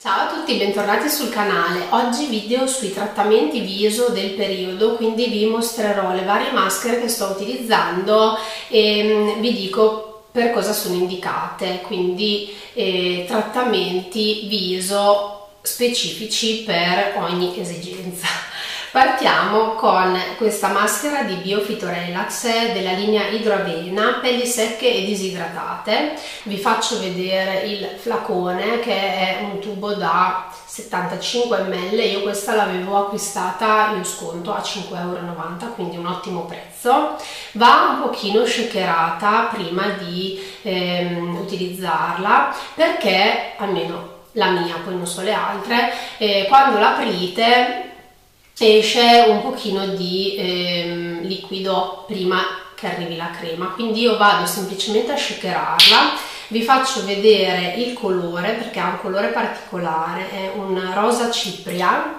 Ciao a tutti, bentornati sul canale. Oggi video sui trattamenti viso del periodo, quindi vi mostrerò le varie maschere che sto utilizzando e vi dico per cosa sono indicate, quindi trattamenti viso specifici per ogni esigenza. Partiamo con questa maschera di Biofito-Relax della linea Idroavena, pelli secche e disidratate. Vi faccio vedere il flacone, che è un tubo da 75 ml. Io questa l'avevo acquistata in sconto a 5,90 €, quindi un ottimo prezzo. Va un pochino shakerata prima di utilizzarla, perché almeno la mia, poi non so le altre, quando l'aprite esce un pochino di liquido prima che arrivi la crema, quindi io vado semplicemente a shakerarla. Vi faccio vedere il colore perché ha un colore particolare, è un rosa cipria.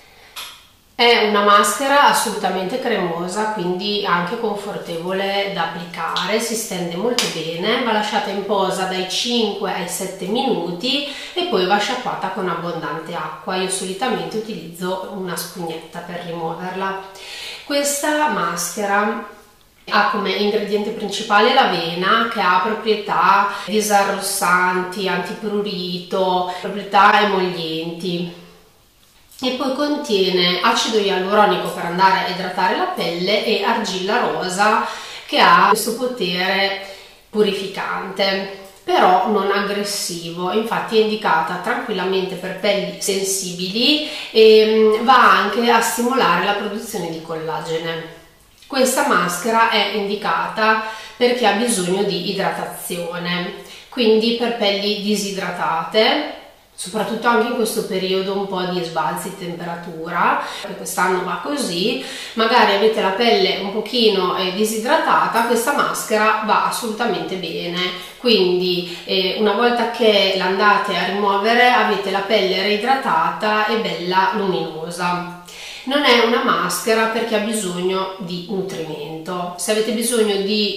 È una maschera assolutamente cremosa, quindi anche confortevole da applicare, si stende molto bene, va lasciata in posa dai 5 ai 7 minuti e poi va sciacquata con abbondante acqua. Io solitamente utilizzo una spugnetta per rimuoverla. Questa maschera ha come ingrediente principale l'avena, che ha proprietà disarrossanti, antiprurito, proprietà emollienti. E poi contiene acido ialuronico per andare a idratare la pelle e argilla rosa, che ha questo potere purificante, però non aggressivo. Infatti è indicata tranquillamente per pelli sensibili e va anche a stimolare la produzione di collagene. Questa maschera è indicata per chi ha bisogno di idratazione, quindi per pelli disidratate, soprattutto anche in questo periodo un po' di sbalzi di temperatura, che quest'anno va così. Magari avete la pelle un pochino disidratata, questa maschera va assolutamente bene. Quindi una volta che l'andate a rimuovere avete la pelle reidratata e bella luminosa. Non è una maschera per chi ha bisogno di nutrimento. Se avete bisogno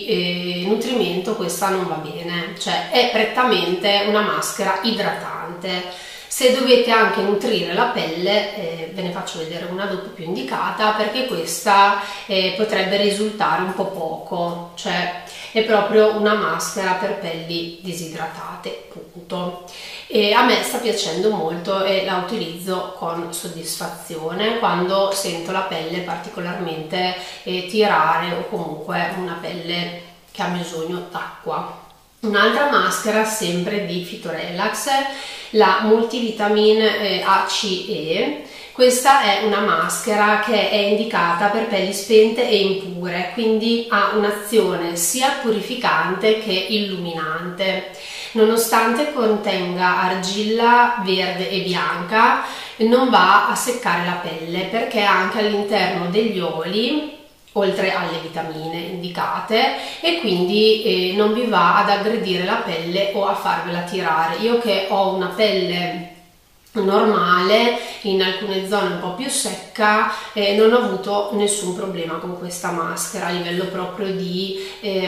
di nutrimento, questa non va bene, cioè è prettamente una maschera idratante. Se dovete anche nutrire la pelle, ve ne faccio vedere una dopo più indicata, perché questa potrebbe risultare un po' poco, cioè è proprio una maschera per pelli disidratate, punto. E a me sta piacendo molto e la utilizzo con soddisfazione quando sento la pelle particolarmente tirare, o comunque una pelle che ha bisogno d'acqua. Un'altra maschera sempre di Phyto-Relax, la Multivitamin ACE. Questa è una maschera che è indicata per pelli spente e impure, quindi ha un'azione sia purificante che illuminante. Nonostante contenga argilla verde e bianca, non va a seccare la pelle, perché ha anche all'interno degli oli, oltre alle vitamine indicate, e quindi non vi va ad aggredire la pelle o a farvela tirare. Io che ho una pelle normale, in alcune zone un po' più secca, non ho avuto nessun problema con questa maschera a livello proprio di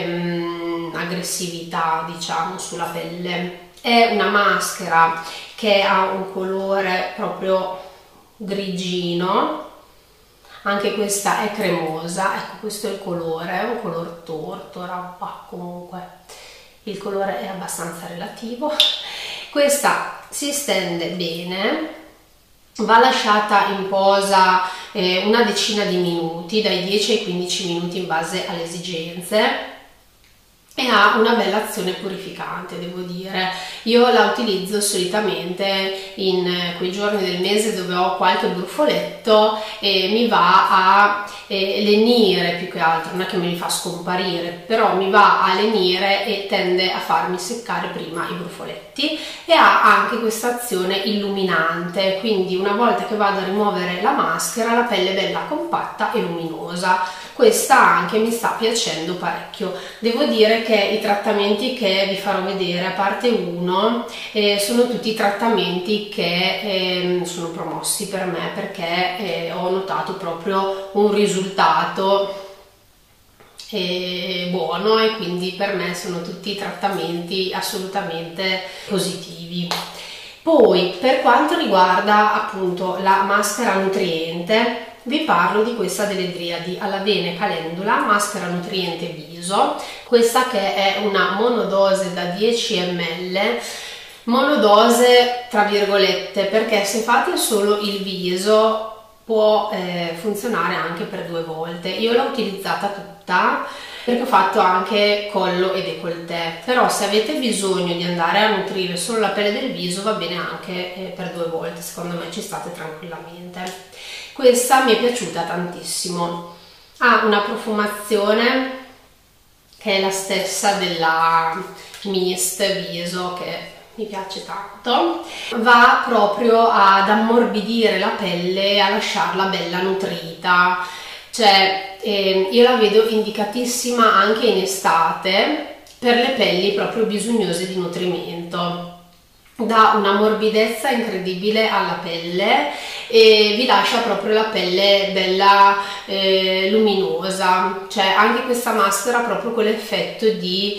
aggressività, diciamo, sulla pelle. È una maschera che ha un colore proprio grigino, anche questa è cremosa. Ecco, questo è il colore, è un color tortora, ma comunque il colore è abbastanza relativo. Questa si stende bene, va lasciata in posa una decina di minuti, dai 10 ai 15 minuti in base alle esigenze, e ha una bella azione purificante, devo dire. Io la utilizzo solitamente in quei giorni del mese dove ho qualche brufoletto e mi va a lenire, più che altro, non è che me li fa scomparire, però mi va a lenire e tende a farmi seccare prima i brufoletti, e ha anche questa azione illuminante, quindi una volta che vado a rimuovere la maschera la pelle è bella compatta e luminosa. Questa anche mi sta piacendo parecchio. Devo dire che i trattamenti che vi farò vedere, a parte uno, sono tutti trattamenti che sono promossi per me, perché ho notato proprio un risultato buono, e quindi per me sono tutti trattamenti assolutamente positivi. Poi per quanto riguarda appunto la maschera nutriente, vi parlo di questa delle Driadi All'Avena Calendula, maschera nutriente viso, questa che è una monodose da 10 ml, monodose tra virgolette, perché se fate solo il viso può funzionare anche per 2 volte. Io l'ho utilizzata tutta perché ho fatto anche collo e décolleté, però se avete bisogno di andare a nutrire solo la pelle del viso va bene anche per 2 volte, secondo me ci state tranquillamente. Questa mi è piaciuta tantissimo, ha una profumazione che è la stessa della Mist Viso, che mi piace tanto, va proprio ad ammorbidire la pelle, a lasciarla bella nutrita, cioè io la vedo indicatissima anche in estate per le pelli proprio bisognose di nutrimento. Dà una morbidezza incredibile alla pelle e vi lascia proprio la pelle bella luminosa, cioè anche questa maschera ha proprio quell'effetto di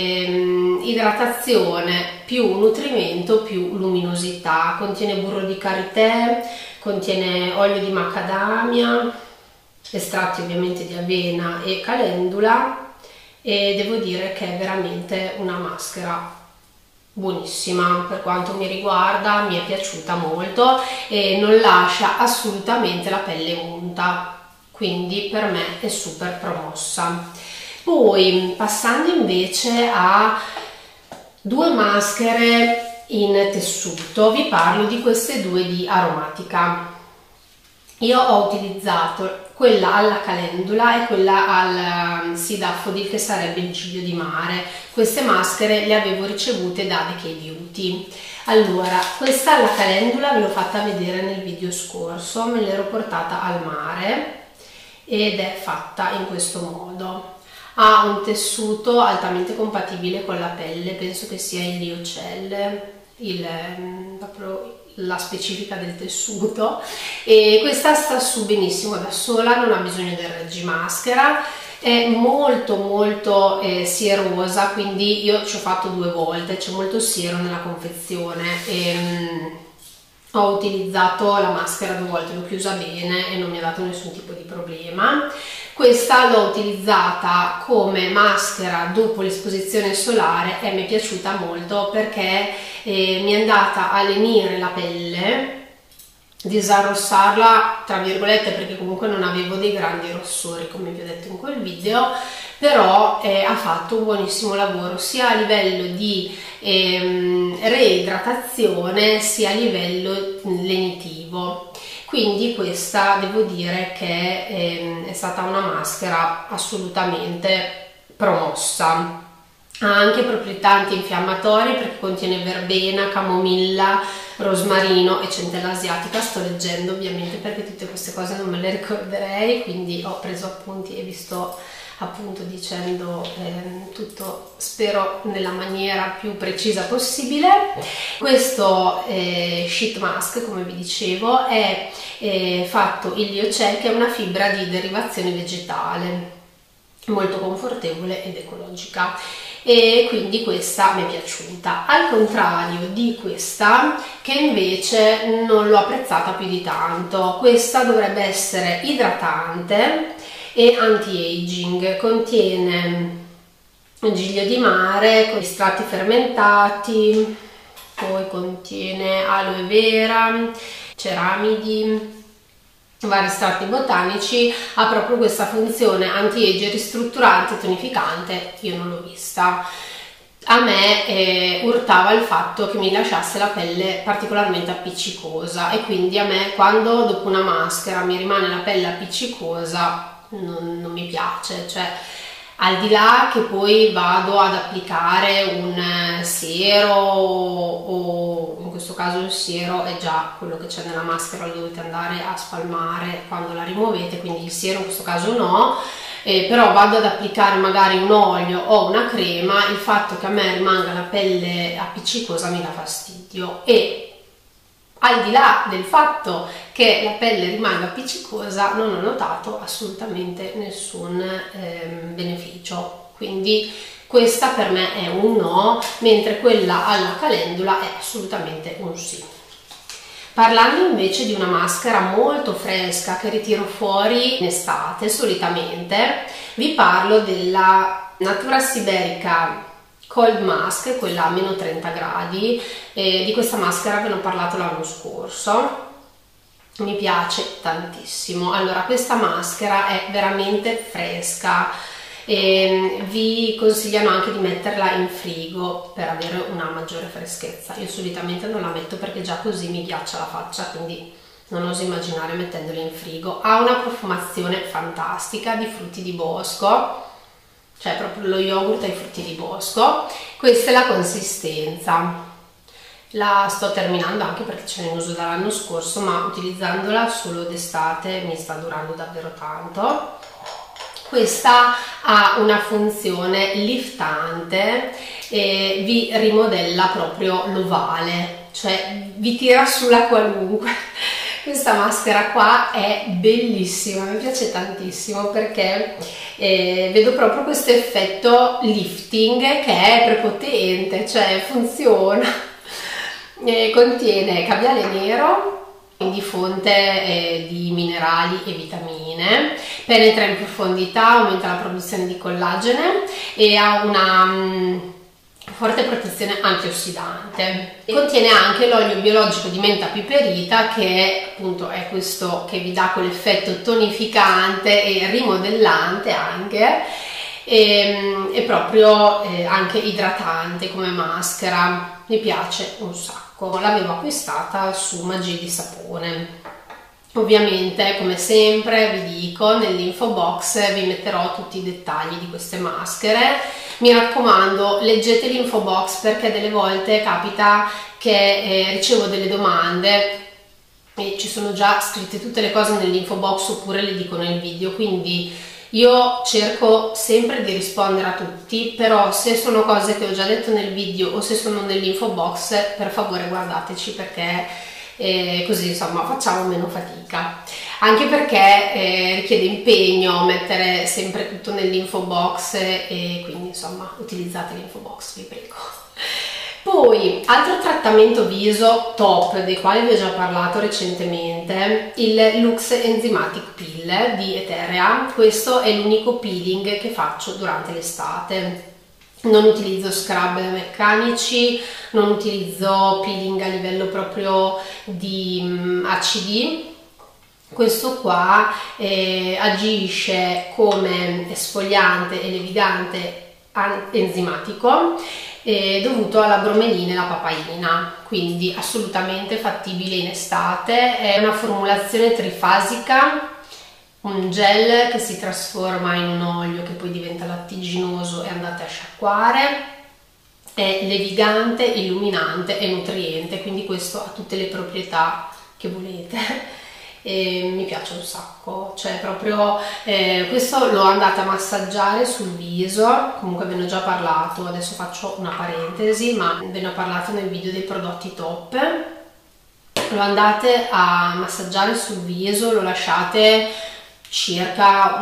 idratazione più nutrimento più luminosità. Contiene burro di karité, contiene olio di macadamia, estratti ovviamente di avena e calendula, e devo dire che è veramente una maschera buonissima. Per quanto mi riguarda mi è piaciuta molto e non lascia assolutamente la pelle unta, quindi per me è super promossa. Poi passando invece a 2 maschere in tessuto, vi parlo di queste 2 di Aromatica. Io ho utilizzato quella alla calendula e quella al Daffodil, che sarebbe il giglio di mare. Queste maschere le avevo ricevute da The K-Beauty. Allora, questa alla calendula ve l'ho fatta vedere nel video scorso, me l'ero portata al mare ed è fatta in questo modo. Ha un tessuto altamente compatibile con la pelle, penso che sia il Lyocell, proprio la specifica del tessuto, e questa sta su benissimo da sola, non ha bisogno del reggimaschera, è molto sierosa, quindi io ci ho fatto 2 volte, c'è molto siero nella confezione e ho utilizzato la maschera 2 volte, l'ho chiusa bene e non mi ha dato nessun tipo di problema. Questa l'ho utilizzata come maschera dopo l'esposizione solare e mi è piaciuta molto perché mi è andata a lenire la pelle, disarrossarla tra virgolette, perché comunque non avevo dei grandi rossori come vi ho detto in quel video, però ha fatto un buonissimo lavoro sia a livello di reidratazione sia a livello lenitivo. Quindi questa devo dire che è stata una maschera assolutamente promossa. Ha anche proprietà antinfiammatorie perché contiene verbena, camomilla, rosmarino e centella asiatica. Sto leggendo ovviamente perché tutte queste cose non me le ricorderei, quindi ho preso appunti e vi sto appunto dicendo tutto, spero nella maniera più precisa possibile. Questo sheet mask, come vi dicevo, è fatto in Lyocell, che è una fibra di derivazione vegetale, molto confortevole ed ecologica, e quindi questa mi è piaciuta, al contrario di questa che invece non l'ho apprezzata più di tanto. Questa dovrebbe essere idratante e anti-aging, contiene giglio di mare con estratti fermentati, poi contiene aloe vera, ceramidi, vari estratti botanici, ha proprio questa funzione anti-age, ristrutturante, tonificante. Io non l'ho vista. A me urtava il fatto che mi lasciasse la pelle particolarmente appiccicosa, e quindi a me, quando dopo una maschera mi rimane la pelle appiccicosa, non mi piace. Cioè, al di là che poi vado ad applicare un siero, o in questo caso il siero è già quello che c'è nella maschera, lo dovete andare a spalmare quando la rimuovete, quindi il siero in questo caso no, però vado ad applicare magari un olio o una crema, il fatto che a me rimanga la pelle appiccicosa mi dà fastidio. E al di là del fatto che la pelle rimanga appiccicosa, non ho notato assolutamente nessun beneficio, quindi questa per me è un no, mentre quella alla calendula è assolutamente un sì. Parlando invece di una maschera molto fresca che ritiro fuori in estate solitamente, vi parlo della Natura Siberica Cold Mask, quella a meno 30 gradi, di questa maschera ve ne ho parlato l'anno scorso. Mi piace tantissimo. Allora, questa maschera è veramente fresca e vi consigliano anche di metterla in frigo per avere una maggiore freschezza. Io solitamente non la metto perché già così mi ghiaccia la faccia, quindi non oso immaginare mettendola in frigo. Ha una profumazione fantastica di frutti di bosco, cioè proprio lo yogurt ai frutti di bosco. Questa è la consistenza. La sto terminando anche perché ce n'è in uso dall'anno scorso, ma utilizzandola solo d'estate mi sta durando davvero tanto. Questa ha una funzione liftante e vi rimodella proprio l'ovale, cioè vi tira su la qualunque. Questa maschera qua è bellissima, mi piace tantissimo perché vedo proprio questo effetto lifting che è prepotente, cioè funziona. Contiene caviale nero, quindi fonte di minerali e vitamine, penetra in profondità, aumenta la produzione di collagene e ha una forte protezione antiossidante. Contiene anche l'olio biologico di menta piperita, che appunto è questo che vi dà quell'effetto tonificante e rimodellante anche, e proprio anche idratante come maschera. Mi piace un sacco. L'avevo acquistata su Magie di Sapone. Ovviamente, come sempre vi dico, nell'info box vi metterò tutti i dettagli di queste maschere. Mi raccomando, leggete l'info box perché delle volte capita che ricevo delle domande e ci sono già scritte tutte le cose nell'info box oppure le dico nel video, quindi io cerco sempre di rispondere a tutti, però se sono cose che ho già detto nel video o se sono nell'info box, per favore guardateci perché così insomma facciamo meno fatica. Anche perché richiede impegno mettere sempre tutto nell'info box e quindi insomma utilizzate l'info box, vi prego. Poi, altro trattamento viso top, dei quali vi ho già parlato recentemente, il Lux Enzymatic Peel di Eterea. Questo è l'unico peeling che faccio durante l'estate. Non utilizzo scrub meccanici, non utilizzo peeling a livello proprio di acidi. Questo qua agisce come esfoliante e levigante enzimatico dovuto alla bromelina e alla papaina, quindi assolutamente fattibile in estate. È una formulazione trifasica, un gel che si trasforma in un olio che poi diventa lattiginoso e andate a sciacquare, è levigante, illuminante e nutriente, quindi questo ha tutte le proprietà che volete. E mi piace un sacco, cioè proprio questo l'ho andata a massaggiare sul viso. Comunque ve ne ho già parlato, adesso faccio una parentesi, ma ve ne ho parlato nel video dei prodotti top. Lo andate a massaggiare sul viso, lo lasciate circa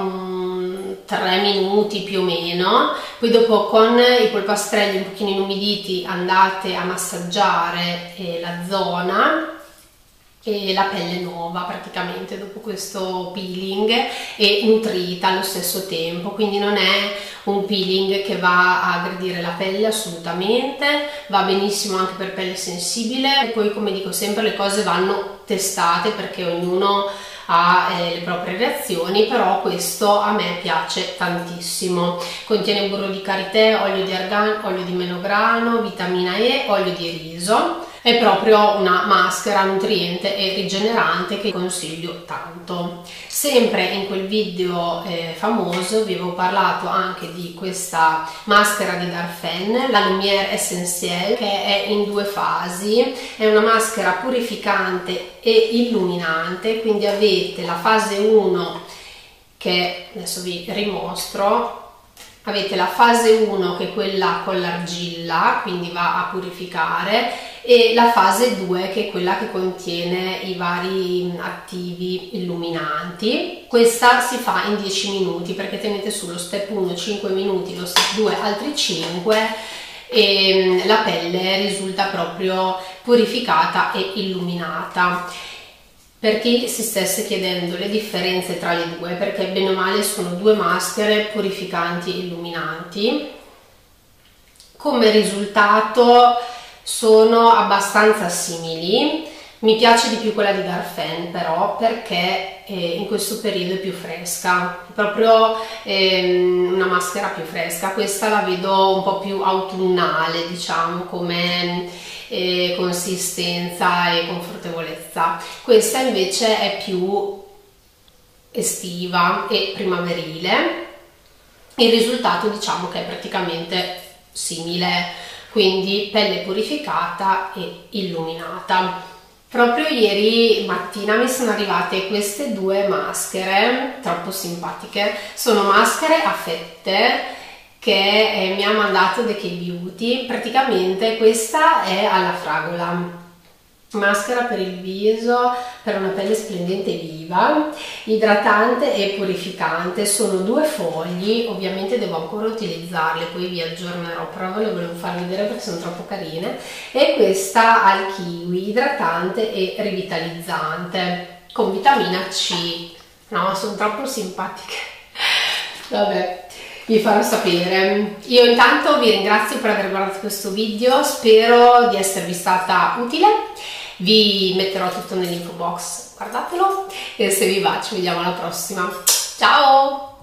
3 minuti più o meno, poi dopo con i polpastrelli un pochino inumiditi andate a massaggiare la zona e la pelle nuova praticamente dopo questo peeling e nutrita allo stesso tempo, quindi non è un peeling che va a aggredire la pelle assolutamente, va benissimo anche per pelle sensibile. E poi, come dico sempre, le cose vanno testate perché ognuno ha le proprie reazioni, però questo a me piace tantissimo. Contiene burro di karité, olio di argan, olio di melograno, vitamina E, olio di riso. È proprio una maschera nutriente e rigenerante che consiglio tanto. Sempre in quel video famoso vi avevo parlato anche di questa maschera di Darphin, la Lumière Essentielle, che è in 2 fasi. È una maschera purificante e illuminante, quindi avete la fase 1 che adesso vi rimostro. Avete la fase 1 che è quella con l'argilla, quindi va a purificare, e la fase 2 che è quella che contiene i vari attivi illuminanti. Questa si fa in 10 minuti perché tenete sullo step 1 5 minuti, lo step 2 altri 5 e la pelle risulta proprio purificata e illuminata. Per chi si stesse chiedendo le differenze tra le due, perché bene o male sono due maschere purificanti e illuminanti, come risultato sono abbastanza simili. Mi piace di più quella di Darphin però perché in questo periodo è più fresca, è proprio una maschera più fresca. Questa la vedo un po' più autunnale, diciamo, come consistenza e confortevolezza. Questa invece è più estiva e primaverile. Il risultato diciamo che è praticamente simile, quindi pelle purificata e illuminata. Proprio ieri mattina mi sono arrivate queste due maschere troppo simpatiche, sono maschere a fette che mi ha mandato The K-Beauty. Praticamente questa è alla fragola, maschera per il viso per una pelle splendente e viva, idratante e purificante. Sono due fogli, ovviamente devo ancora utilizzarle, poi vi aggiornerò, però ve le volevo far vedere perché sono troppo carine. E questa al kiwi, idratante e rivitalizzante con vitamina C. No, sono troppo simpatiche. Vabbè, vi farò sapere. Io intanto vi ringrazio per aver guardato questo video, spero di esservi stata utile. Vi metterò tutto nell'info box, guardatelo, e se vi va ci vediamo alla prossima. Ciao!